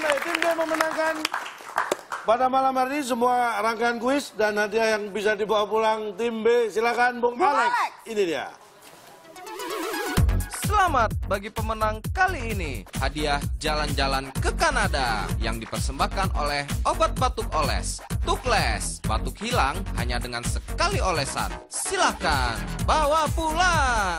Tim B memenangkan pada malam hari ini semua rangkaian kuis dan hadiah yang bisa dibawa pulang tim B. Silakan Bung Alex. Ini dia. Selamat bagi pemenang kali ini. Hadiah jalan-jalan ke Kanada yang dipersembahkan oleh obat batuk oles. Tukles, batuk hilang hanya dengan sekali olesan. Silakan bawa pulang.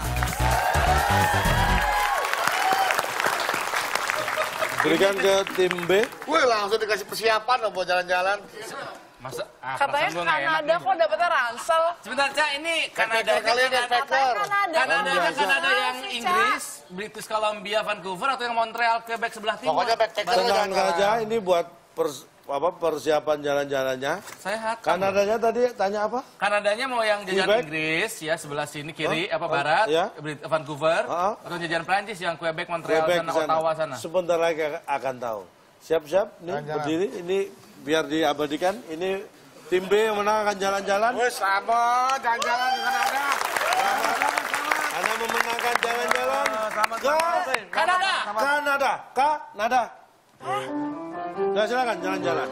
Berikan ke tim B. Wih, langsung dikasih persiapan loh buat jalan-jalan. Masa, katanya Kanada kok dapetnya ransel. Sebentar, Cak, ini Kanada kalian yang packer. Kanada yang Inggris, British Columbia, Vancouver, atau yang Montreal, Quebec sebelah timur? Pokoknya backpacker. Tenang saja, ini buat persiapan jalan-jalannya. Sehat. Kanadanya tadi tanya apa? Kanadanya mau yang jajan Quebec? Inggris, ya sebelah sini kiri, barat, ya. Vancouver, atau jajan Prancis yang Quebec, Montreal, sana, Ottawa sana. Sebentar lagi akan tahu. Siap-siap, nih berdiri, ini biar diabadikan. Ini tim B yang menang akan jalan-jalan. Wih, selamat jalan-jalan ke Kanada. Anda memenangkan jalan-jalan ke Kanada. Kanada. Nah, silakan jalan-jalan.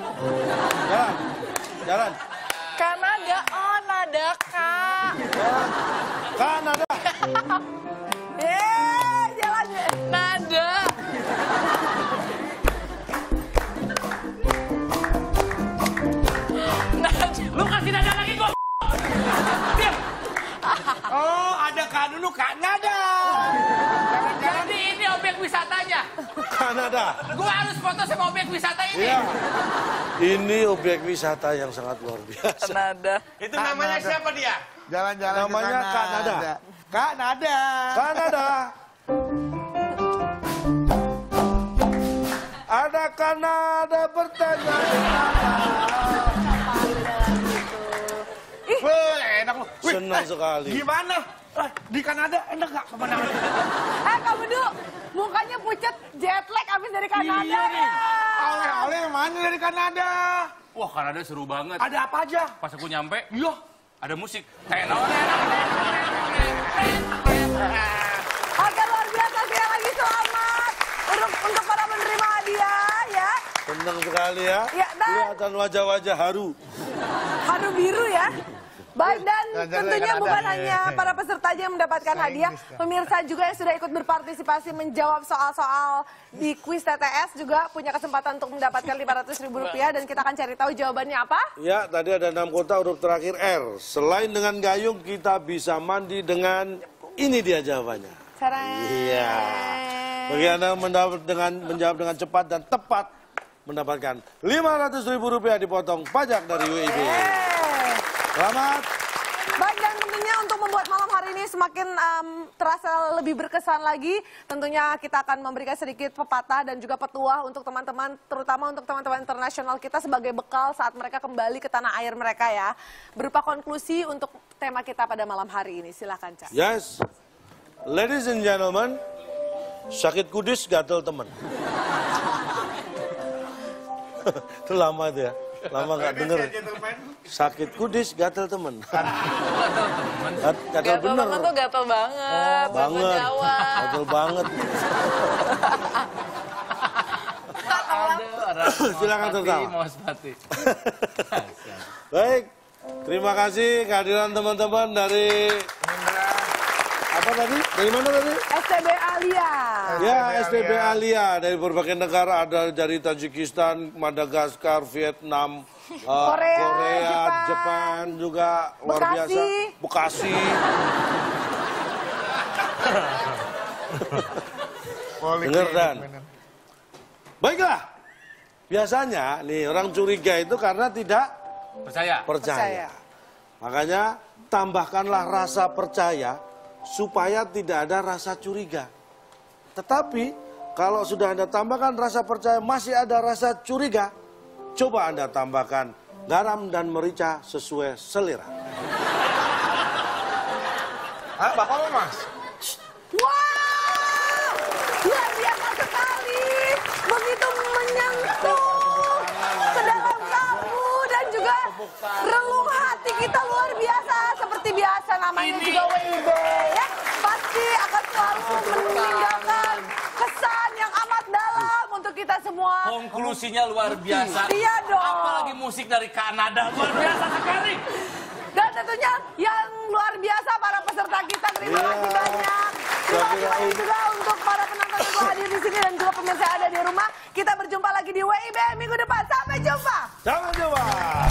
Jalan. Kanada, oh nada kak. Kanada. Jalan nada. Lu kasih nada lagi gua. Oh, ada kan dulu Kanada. Jadi ini objek wisatanya. Kanada. Gua harus foto sama objek wisata ini. Iya. Ini objek wisata yang sangat luar biasa. Kanada. Itu namanya siapa dia? Jalan-jalan ke Namanya Kanada. Kanada. Ada Kanada bertanya. Wih, enak lu. Senang sekali. Gimana? Di Kanada enak gak pemandangan? Kamu dulu mukanya pucet jet lag abis dari Kanada. Iya nih. Oleh-oleh mana dari Kanada? Wah, Kanada seru banget. Ada apa aja? Pas aku nyampe, Iya. ada musik. Oke, luar biasa, sekali lagi selamat untuk para penerima hadiah ya. Senang sekali ya. Ya, dan Kelihatan wajah-wajah haru. haru biru ya. Baik, dan tentunya bukan hanya para peserta aja yang mendapatkan hadiah, pemirsa juga yang sudah ikut berpartisipasi menjawab soal-soal di kuis TTS juga punya kesempatan untuk mendapatkan Rp500.000 dan kita akan cari tahu jawabannya apa. Ya, tadi ada 6 kota huruf terakhir R. Selain dengan gayung, kita bisa mandi dengan ini dia jawabannya. Caranya. Iya. Bagi Anda menjawab dengan cepat dan tepat, mendapatkan Rp500.000 dipotong pajak dari UIB. Selamat. Baik, dan tentunya untuk membuat malam hari ini semakin terasa lebih berkesan lagi, tentunya kita akan memberikan sedikit pepatah dan juga petuah untuk teman-teman, terutama untuk teman-teman internasional kita sebagai bekal saat mereka kembali ke tanah air mereka ya. Berupa konklusi untuk tema kita pada malam hari ini. Silakan, Cak. Yes. Ladies and gentlemen, sakit kudis gatel temen. Itu lama tuh ya. Lama nggak denger. Sakit kudis gatel temen. Gatel bener. Gatel tuh gatel banget. Banget. Gatel banget. Silakan tertawa. Baik. Terima kasih kehadiran teman-teman dari apa tadi? Dari mana tadi? STB Alia. Ya, STB Alia dari berbagai negara, ada dari Tajikistan, Madagaskar, Vietnam, Korea, Jepang juga luar biasa. Bekasi. Dengar dan. Baiklah. Biasanya nih orang curiga itu karena tidak percaya. Makanya tambahkanlah rasa percaya supaya tidak ada rasa curiga. Tetapi kalau sudah Anda tambahkan rasa percaya masih ada rasa curiga, coba Anda tambahkan garam dan merica sesuai selera. Bapak Mas? Wah, luar biasa sekali. Begitu menyentuh kedalam kalbu dan juga relung hati kita luar biasa. Seperti biasa namanya juga WIB ya. Pasti akan selalu meninggalkan kesan yang amat dalam untuk kita semua. Konklusinya luar biasa. Iya dong. Apalagi musik dari Kanada luar biasa sekali. Dan tentunya yang luar biasa para peserta kita, terima kasih banyak. Terima kasih banyak juga untuk para penonton yang telah hadir di sini dan juga pemirsa yang ada di rumah. Kita berjumpa lagi di WIB minggu depan. Sampai jumpa. Sampai jumpa.